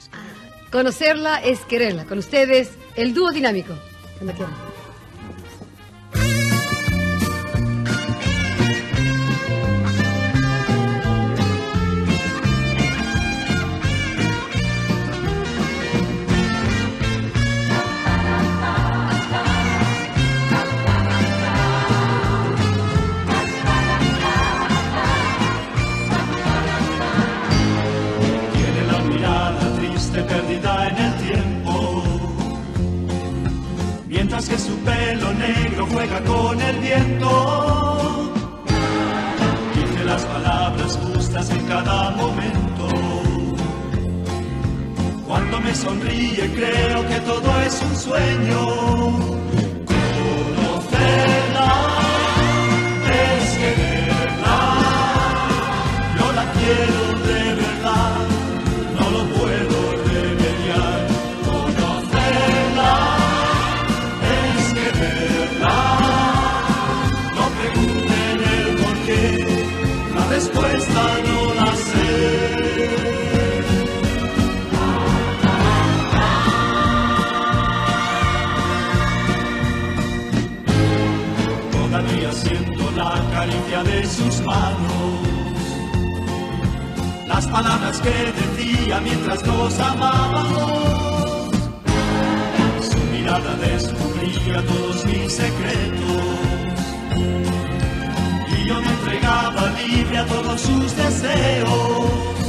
Conocerla es quererla. Con ustedes, el dúo dinámico. Cuando quieran. Perdida en el tiempo, mientras que su pelo negro juega con el viento. Dice las palabras justas en cada momento. Cuando me sonríe creo que todo es un sueño. Conocerla es quererla. Yo la quiero de verdad, no lo puedo. Respuesta no la sé. Todavía siento la caricia de sus manos, las palabras que decía mientras nos amábamos. Su mirada descubría todos mis secretos. Yo me entregaba libre a todos sus deseos.